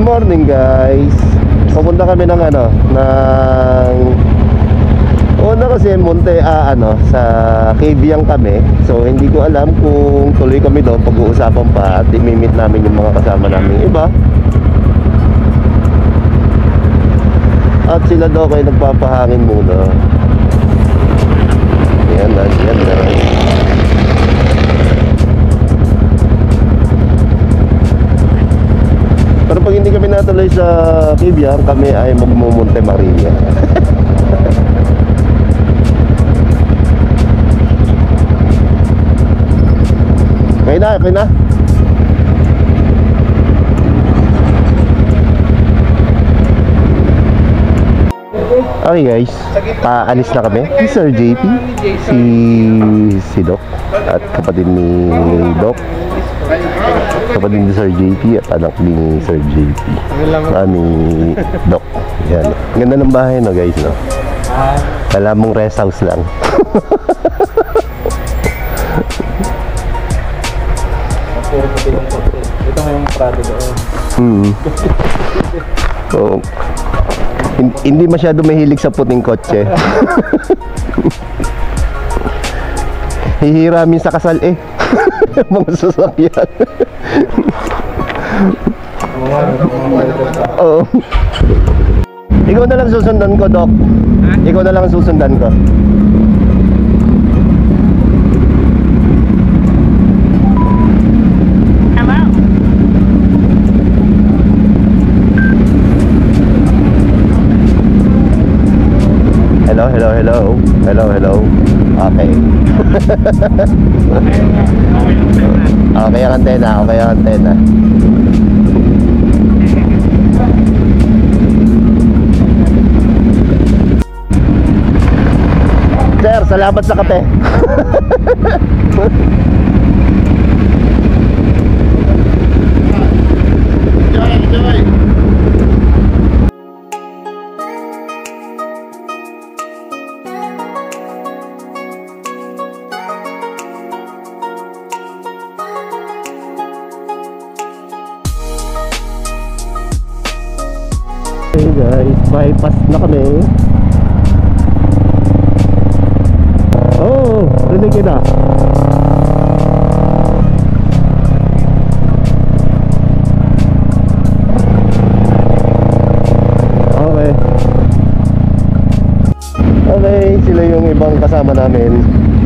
morning guys. Pupunta kami ng una kasi sa Kabyang kami. So hindi ko alam kung tuloy kami doon, pag-uusapan pa at i-meet namin yung mga kasama namin iba. At sila daw kayo nagpapahangin muna. Yan na. Pero pag hindi kami natuloy sa Kabyang, kami ay magmumunte Maria. Okay na. Okay guys, paalis na kami. Si Sir JP, si Doc at kapatid ni Doc, kapatid ni Sir JP at anak ni Sir JP, ni Doc. Yan. Ganda ng bahay no guys, no? Kala mong rest house lang. Ito nga yung Prado doon. So, hindi masyado mahilig sa puting kotse. Hihiramin sa kasal mga sasakyan. Oo. Ikaw na lang susundan ko, Doc. Ikaw na lang susundan ko. Hello. Okay. Okay ang antena. Sir, salamat sa kape. Enjoy. Hey guys, bypass na kami. Oh, rinig kita. Okay, sila yung ibang kasama namin.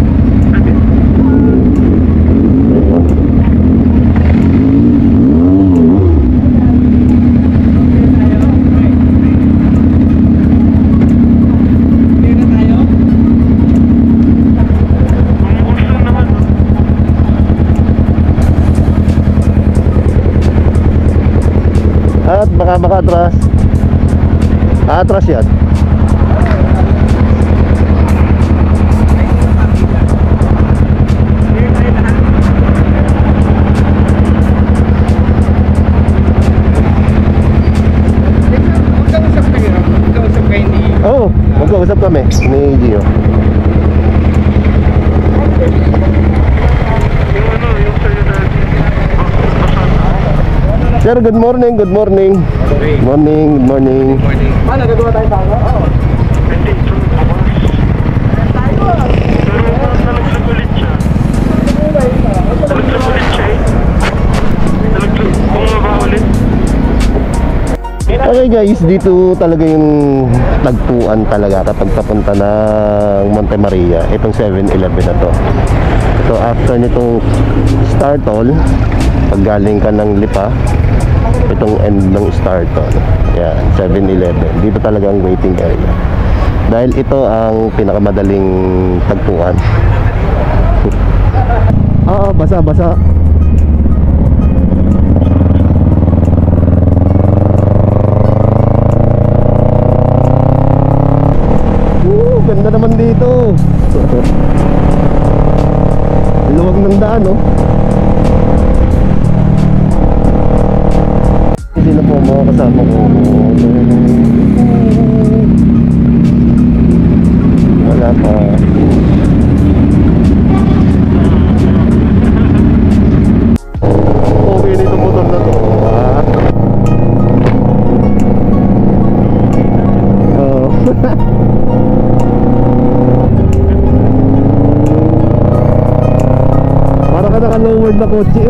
At baka makatras. Atras yan. Oo, magkausap kami ni Gio. Sir, good morning. Morning. Ano, gagawa tayo sa ako? Hindi, sunod ako. Pero nalagsagulit siya. Nalagsagulit siya bumaba ulit. Okay guys, dito talaga yung tagpuan talaga kapag papunta ng Monte Maria. Itong 7-Eleven na to. So after nitong Startol, pag galing ka ng Lipa, itong end ng Startol, yan, 7-Eleven. Dito talaga ang waiting area. Dahil ito ang pinakamadaling tagpuan. Basa. Ganda naman dito. Luwag ng daan, no? Hindi na po mga kasama ko. Wala pa. Okay nito motor na to. Para ka naka-lowered na kotse.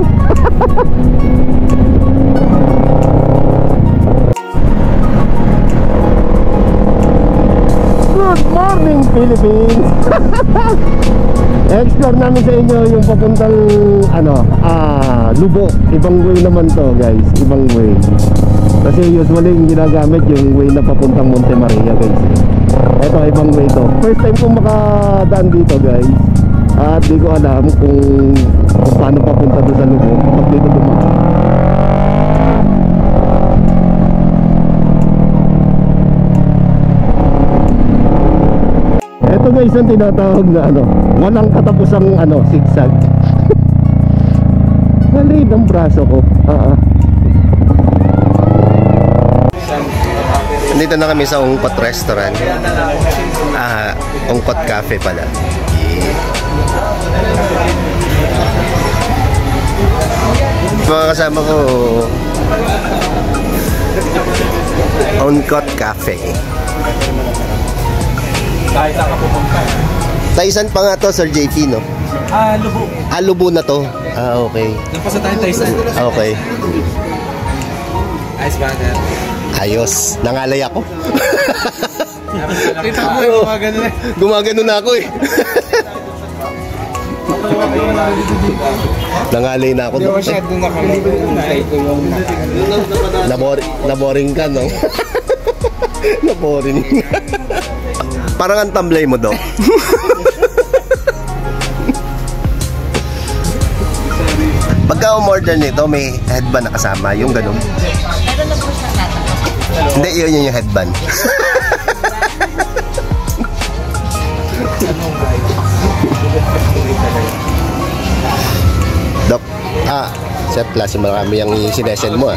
Good morning, Philippines! Explore namin sa inyo yung papuntang Lubo. Ibang way naman to, guys. Ibang way. Kasi usually yung ginagamit yung way na papuntang Monte Maria, guys. Ito, ibang way to. First time kong makadaan dito, guys. At di ko alam kung paano papunta doon sa Lubo pag dito dumaan. Ito guys ang tinatawag na walang katapusang zigzag. Mali ng braso ko. Dito na kami sa Ungkot Restaurant. Ungkot Cafe pala. Mga kasama ko, Ungkot Cafe. Kahit saan ka pupunta. Taisan pa nga to, Sir JP, no? Lubo. Lubo na to. Okay. Nagpasa tayo Tyson. Okay. Ice Bagger. Ayos. Nangalay ako. Kita mo, gumagano na. Gumagano na ako eh. Nangalay na ako. Hindi ko masyado nakalagay ko yung Naboring ka, no? Naboring. Parang ang tamblay mo, Dok. Pagka umorder nito, may headband na kasama, yung ganun. Meron na po siya natapos. Hindi, yun yung headband. Dok, Sir Class, marami yung sinesend mo,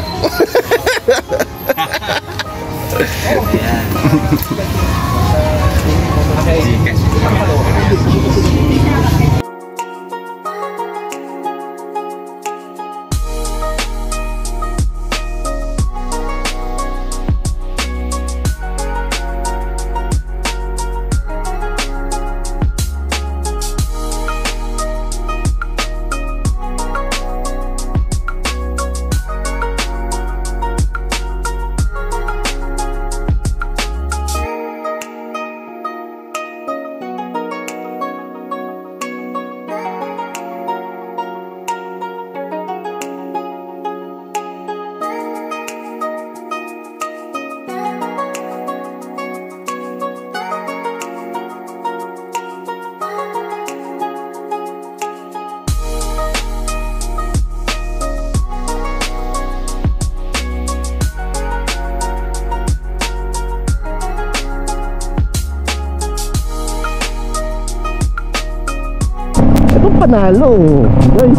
panalo, guys,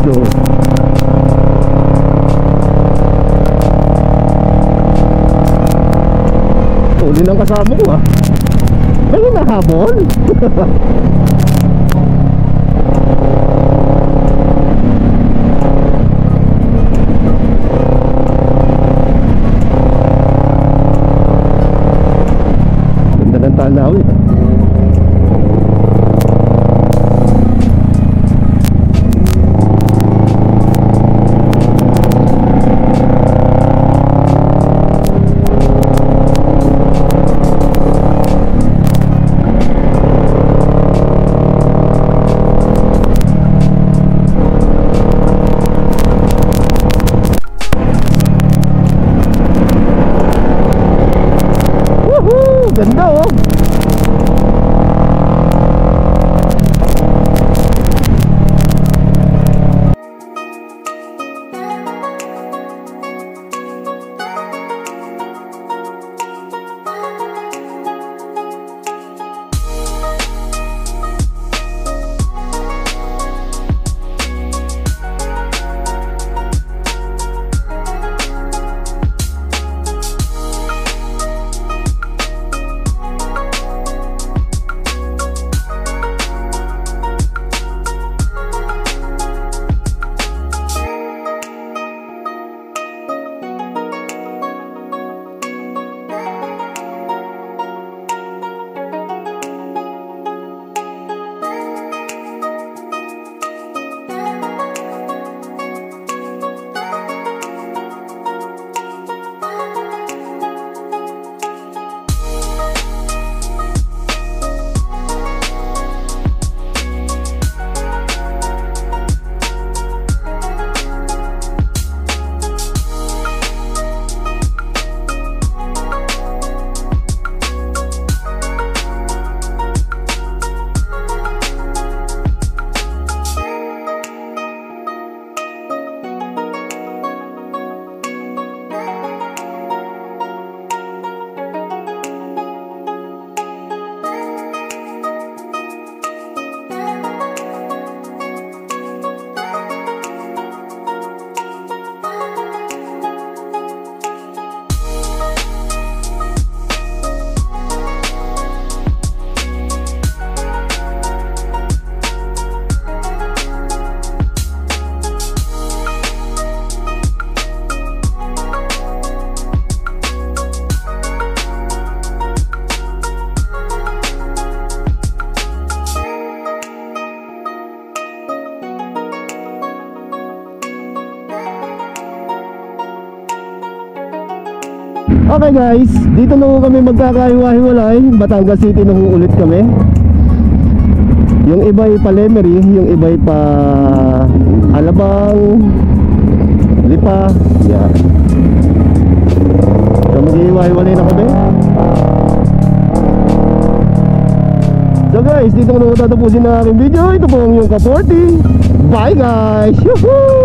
Uli ng kasama ko, May hinahabol. Ganda ng tanawin. Ganda, Okay guys, dito na ho kami magkakahiwa-hiwalay. Batangas City na ho ulit kami. Yung iba'y pa Lemery, yung iba'y pa Alabang, Lipa. Yeah. So maghihiwa-hiwalay na kami. So guys, dito ko na tatapusin na aking video. Ito po ang yung Ka40. Bye guys! Yuhuu!